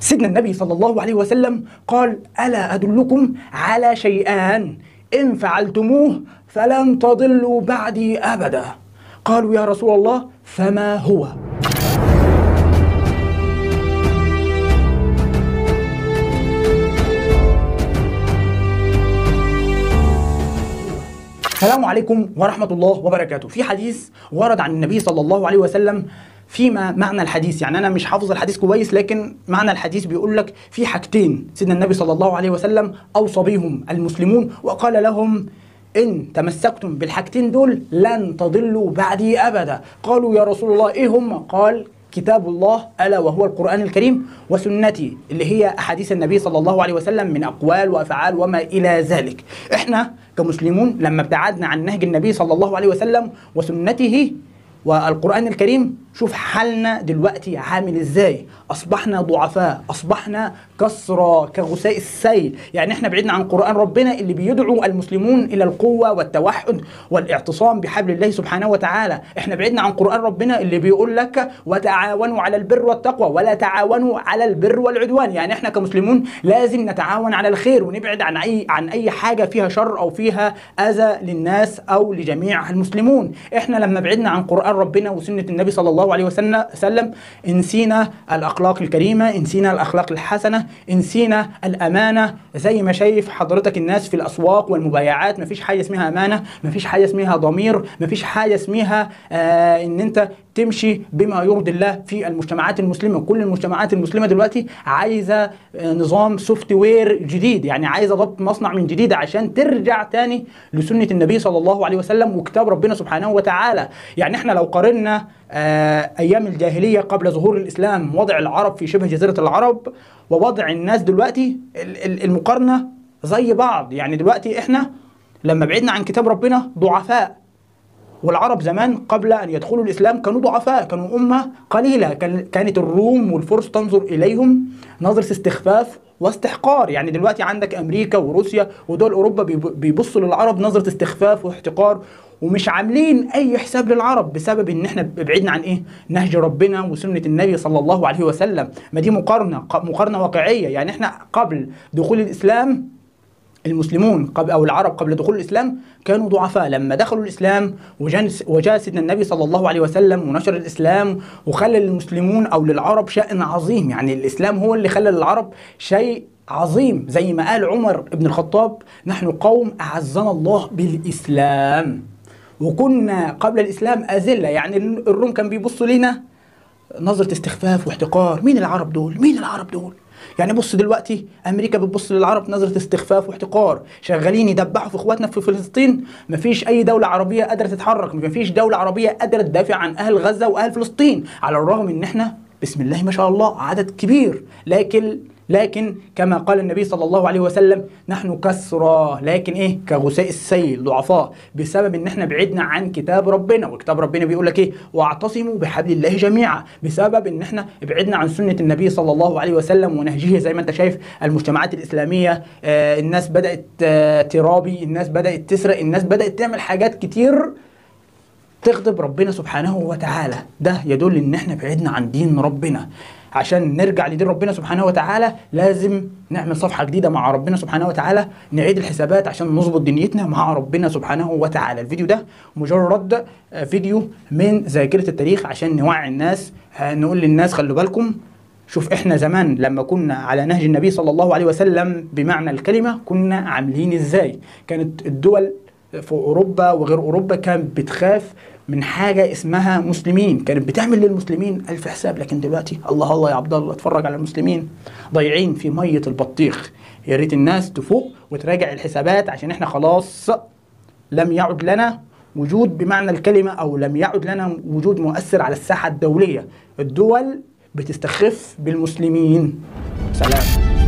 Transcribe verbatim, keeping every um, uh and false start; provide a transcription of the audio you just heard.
سيدنا النبي صلى الله عليه وسلم قال: ألا أدلكم على شيئان إن فعلتموه فلن تضلوا بعدي أبدا. قالوا: يا رسول الله فما هو؟ السلام عليكم ورحمة الله وبركاته. في حديث ورد عن النبي صلى الله عليه وسلم، فيما معنى الحديث، يعني أنا مش حافظ الحديث كويس، لكن معنى الحديث بيقول لك في حاجتين سيدنا النبي صلى الله عليه وسلم أوصى بهم المسلمون وقال لهم: إن تمسكتم بالحاجتين دول لن تضلوا بعدي أبدا. قالوا: يا رسول الله إيه هم؟ قال: كتاب الله ألا وهو القرآن الكريم، وسنتي اللي هي أحاديث النبي صلى الله عليه وسلم من أقوال وأفعال وما إلى ذلك. إحنا كمسلمون لما ابتعدنا عن نهج النبي صلى الله عليه وسلم وسنته والقرآن الكريم، شوف حالنا دلوقتي عامل ازاي. اصبحنا ضعفاء، اصبحنا كسرى كغثاء السيل. يعني احنا بعدنا عن قرآن ربنا اللي بيدعو المسلمون الى القوة والتوحد والاعتصام بحبل الله سبحانه وتعالى. احنا بعدنا عن قرآن ربنا اللي بيقول لك: وتعاونوا على البر والتقوى ولا تعاونوا على البر والعدوان. يعني احنا كمسلمون لازم نتعاون على الخير ونبعد عن اي عن اي حاجة فيها شر او فيها اذى للناس او لجميع المسلمون. احنا لما بعدنا عن قرآن ربنا وسنة النبي صلى الله عليه وسلم نسينا الأخلاق الكريمة، نسينا الأخلاق الحسنة، نسينا الأمانة. زي ما شايف حضرتك الناس في الأسواق والمبايعات، مفيش حاجة اسمها أمانة، مفيش حاجة اسمها ضمير، مفيش حاجة اسمها آه إن أنت تمشي بما يرضي الله في المجتمعات المسلمة. كل المجتمعات المسلمة دلوقتي عايزة آه نظام سوفت وير جديد، يعني عايزة ضبط مصنع من جديد عشان ترجع تاني لسنة النبي صلى الله عليه وسلم وكتاب ربنا سبحانه وتعالى. يعني احنا لو قارنا آه أيام الجاهلية قبل ظهور الإسلام، وضع العرب في شبه جزيرة العرب ووضع الناس دلوقتي، المقارنة زي بعض. يعني دلوقتي احنا لما بعدنا عن كتاب ربنا ضعفاء، والعرب زمان قبل أن يدخلوا الإسلام كانوا ضعفاء، كانوا أمة قليلة، كانت الروم والفرس تنظر إليهم نظرة استخفاف واستحقار. يعني دلوقتي عندك أمريكا وروسيا ودول أوروبا بيبصوا للعرب نظرة استخفاف واحتقار، ومش عاملين أي حساب للعرب بسبب إن إحنا بعدنا عن إيه؟ نهج ربنا وسنة النبي صلى الله عليه وسلم. ما دي مقارنة مقارنة واقعية. يعني إحنا قبل دخول الإسلام، المسلمون قبل أو العرب قبل دخول الإسلام كانوا ضعفاء. لما دخلوا الإسلام وجاء سيدنا النبي صلى الله عليه وسلم ونشر الإسلام وخلى للمسلمون أو للعرب شأن عظيم. يعني الإسلام هو اللي خلى للعرب شيء عظيم، زي ما قال عمر بن الخطاب: نحن قوم أعزنا الله بالإسلام وكنا قبل الإسلام أذلة. يعني الروم كان بيبصوا لنا نظرة استخفاف واحتقار. مين العرب دول؟ مين العرب دول؟ يعني بص دلوقتي أمريكا بتبص للعرب نظرة استخفاف واحتقار، شغالين يدبحوا في إخواتنا في فلسطين. مفيش أي دولة عربية قادرة تتحرك، مفيش دولة عربية قادرة تدافع عن أهل غزة وأهل فلسطين، على الرغم إن إحنا بسم الله ما شاء الله عدد كبير. لكن لكن كما قال النبي صلى الله عليه وسلم: نحن كسرى، لكن ايه؟ كغثاء السيل، ضعفاء، بسبب ان احنا بعدنا عن كتاب ربنا. وكتاب ربنا بيقول لك ايه؟ واعتصموا بحبل الله جميعا، بسبب ان احنا بعدنا عن سنة النبي صلى الله عليه وسلم ونهجه. زي ما انت شايف المجتمعات الاسلامية، آه الناس بدأت آه ترابي، الناس بدأت تسرق، الناس بدأت تعمل حاجات كتير تغضب ربنا سبحانه وتعالى. ده يدل ان احنا بعدنا عن دين ربنا. عشان نرجع لدين ربنا سبحانه وتعالى لازم نعمل صفحة جديدة مع ربنا سبحانه وتعالى، نعيد الحسابات عشان نظبط دنيتنا مع ربنا سبحانه وتعالى. الفيديو ده مجرد فيديو من ذاكرة التاريخ عشان نوعي الناس، نقول للناس خلوا بالكم. شوف احنا زمان لما كنا على نهج النبي صلى الله عليه وسلم بمعنى الكلمة كنا عاملين ازاي. كانت الدول في أوروبا وغير أوروبا كانت بتخاف من حاجة اسمها مسلمين، كانت بتعمل للمسلمين ألف حساب. لكن دلوقتي الله الله يا عبد الله، اتفرج على المسلمين ضايعين في مية البطيخ. يا ريت الناس تفوق وتراجع الحسابات، عشان احنا خلاص لم يعد لنا وجود بمعنى الكلمة، أو لم يعد لنا وجود مؤثر على الساحة الدولية. الدول بتستخف بالمسلمين. سلام.